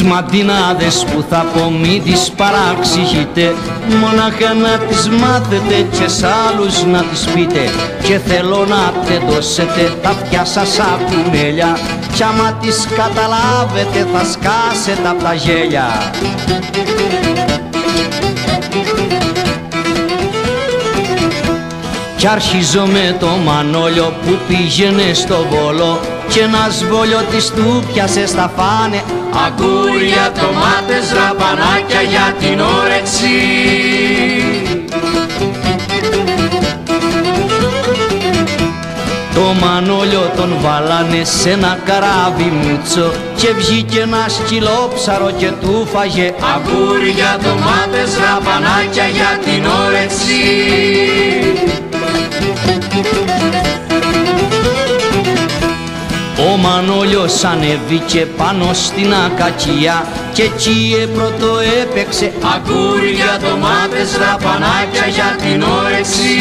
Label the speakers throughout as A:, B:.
A: μαντινάδες που θα πω μην τις παραξηγείτε, μόναχα να τις μάθετε και σ' άλλους να τις πείτε. Και θέλω να τεντώσετε τα αυτιά σας σαν κουνέλια, κι άμα τις καταλάβετε θα σκάσετε απ' τα γέλια. Κι αρχίζω με το Μανόλιο που πήγαινε στο Βόλο, κι ένας βόλιο-της του πιάσε στα φάνε αγκούρια, τομάτες, ραπανάκια για την όρεξη. Το Μανόλιο τον βάλανε σε ένα καράβι μουτσο και βγήκε ένα σκυλόψαρο και του φάγε αγκούρια, τομάτες, ραπανάκια για την όρεξη. Ο Μανόλιος ανέβηκε πάνω στην ακακία και εκεί πρώτο έπαιξε αγκούρια, τομάτες, ραπανάκια για την όρεξη.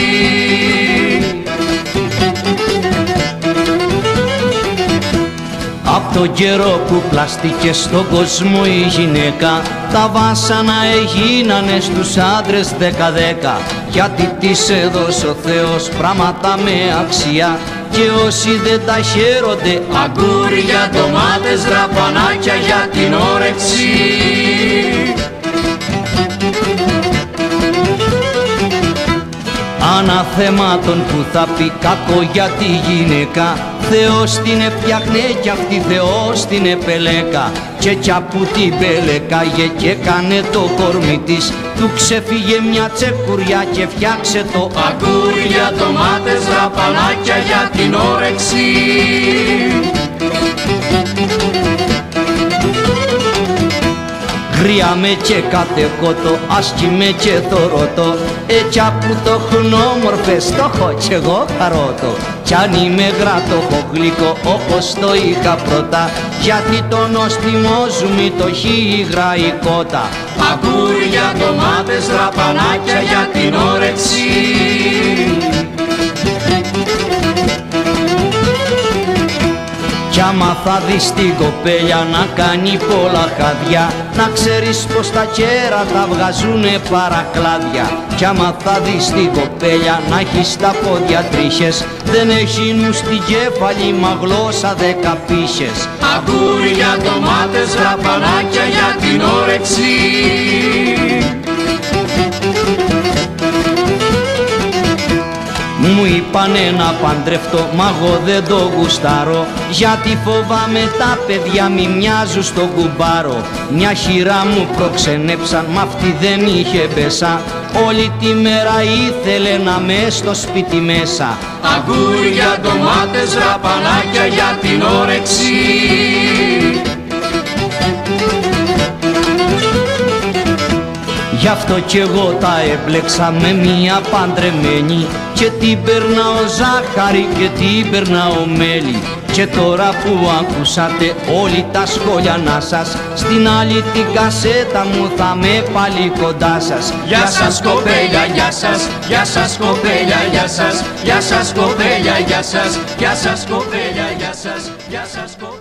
A: Απ' τον καιρό που πλαστήκε στον κόσμο η γυναίκα, τα βάσανα έγινανε στους άντρες 10-10, γιατί της έδωσε ο Θεός πράγματα με αξία, και όσοι δεν τα χαίρονται αγκούρια, τομάτες, ραπανάκια για την όρεξη. Αναθεμάτων που θα πει κακό για τη γυναίκα, Θεός την έφτιαχνε κι αυτή Θεός την επελέκα. Και κι απ' την πελεκάγε και έκανε το κορμί της, του ξεφύγε μια τσεκουριά και φτιάξε το αγκούρια, τομάτες, ραπανάκια για την όρεξη. Γρίαμε και κατεκότο, άσκημε και θωρώτο, έτσι που το χνόμορφες το έχω κι εγώ χαρότο. Κι αν είμαι γράτοχο γλυκό όπως το είχα πρώτα, γιατί το νόστιμο ζουμί το έχει υγραϊκότα. Αγκούρια, τομάτες, ραπανάκια για την όρεξη. Κι άμα θα δεις την κοπέλια να κάνει πολλά χάδια, να ξέρεις πως τα κέρατα βγάζουνε παρακλάδια. Κι άμα θα δεις την κοπέλια να έχει στα πόδια τρίχες, δεν έχει νου στην κέφαλη μα γλώσσα 10 πύχες. Αγκούρια, τομάτες, ραπανάκια για την όρεξη. Μου είπανε να παντρευτώ, μα εγώ δεν το γουστάρω, γιατί φοβάμαι τα παιδιά μη μοιάζουν στον κουμπάρο. Μια χειρά μου προξενέψαν, μ' αυτή δεν είχε μπέσα, όλη τη μέρα ήθελε να με στο σπίτι μέσα. Αγκούρια, τομάτες, ραπανάκια για την όρεξη. Γι' αυτό κι εγώ τα έμπλεξα με μία παντρεμένη, και την περνάω ζάχαρη και την περνάω μέλι. Και τώρα που ακούσατε όλοι τα σχόλια να σας, στην άλλη την κασέτα μου θα με πάλι κοντά σας. Γεια σας κοπέλια, γεια σας, γεια σας κοπέλια, γεια σας, γεια σας κοπέλια, γεια σας, γεια σας κοπέλια, γεια σας, γεια σας κοπέλια.